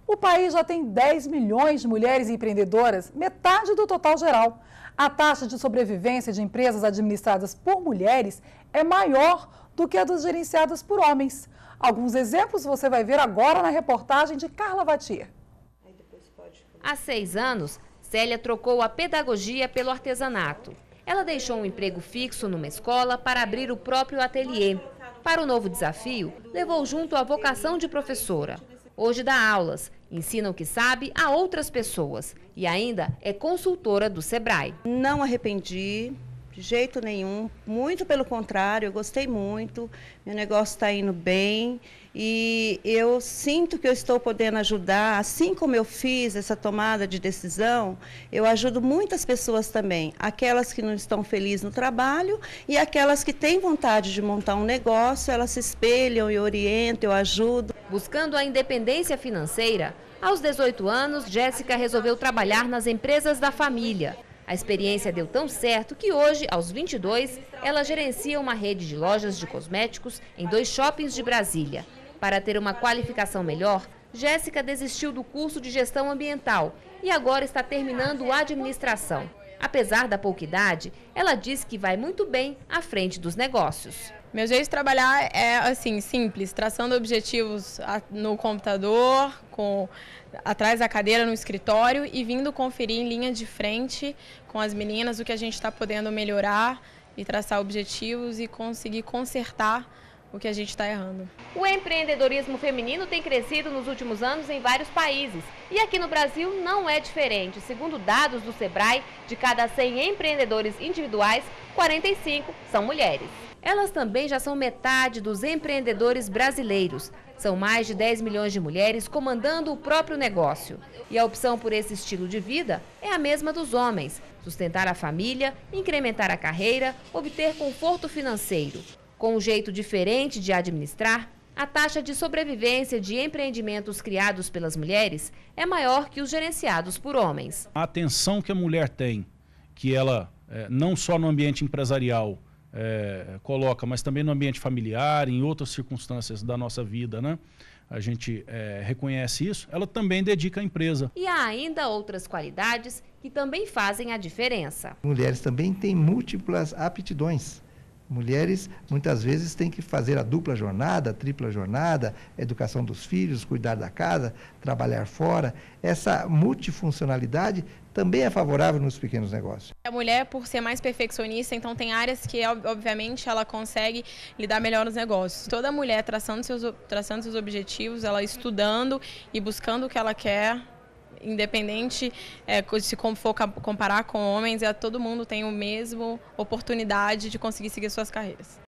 O país já tem 10 milhões de mulheres empreendedoras, metade do total geral. A taxa de sobrevivência de empresas administradas por mulheres é maior do que a dos gerenciadas por homens. Alguns exemplos você vai ver agora na reportagem de Carla Vatier. Há 6 anos, Célia trocou a pedagogia pelo artesanato. Ela deixou um emprego fixo numa escola para abrir o próprio ateliê. Para o novo desafio, levou junto a vocação de professora. Hoje dá aulas, ensina o que sabe a outras pessoas e ainda é consultora do Sebrae. Não arrependi de jeito nenhum, muito pelo contrário, eu gostei muito, meu negócio está indo bem e eu sinto que eu estou podendo ajudar, assim como eu fiz essa tomada de decisão, eu ajudo muitas pessoas também, aquelas que não estão felizes no trabalho e aquelas que têm vontade de montar um negócio, elas se espelham e orientam, eu ajudo. Buscando a independência financeira, aos 18 anos, Jéssica resolveu trabalhar nas empresas da família. A experiência deu tão certo que hoje, aos 22, ela gerencia uma rede de lojas de cosméticos em 2 shoppings de Brasília. Para ter uma qualificação melhor, Jéssica desistiu do curso de gestão ambiental e agora está terminando administração. Apesar da pouca idade, ela diz que vai muito bem à frente dos negócios. Meu jeito de trabalhar é assim, simples, traçando objetivos no computador, atrás da cadeira no escritório e vindo conferir em linha de frente com as meninas o que a gente está podendo melhorar e traçar objetivos e conseguir consertar o que a gente está errando. O empreendedorismo feminino tem crescido nos últimos anos em vários países e aqui no Brasil não é diferente. Segundo dados do Sebrae, de cada 100 empreendedores individuais, 45 são mulheres. Elas também já são metade dos empreendedores brasileiros. São mais de 10 milhões de mulheres comandando o próprio negócio. E a opção por esse estilo de vida é a mesma dos homens: sustentar a família, incrementar a carreira, obter conforto financeiro. Com um jeito diferente de administrar, a taxa de sobrevivência de empreendimentos criados pelas mulheres é maior que os gerenciados por homens. A atenção que a mulher tem, que ela, não só no ambiente empresarial, coloca, mas também no ambiente familiar, em outras circunstâncias da nossa vida, né? A gente reconhece isso, ela também dedica à empresa. E há ainda outras qualidades que também fazem a diferença. Mulheres também têm múltiplas aptidões. Mulheres, muitas vezes, têm que fazer a dupla jornada, a tripla jornada, a educação dos filhos, cuidar da casa, trabalhar fora. Essa multifuncionalidade também é favorável nos pequenos negócios. A mulher, por ser mais perfeccionista, então tem áreas que, obviamente, ela consegue lidar melhor nos negócios. Toda mulher traçando seus objetivos, ela estudando e buscando o que ela quer, independente se for comparar com homens, todo mundo tem a mesma oportunidade de conseguir seguir suas carreiras.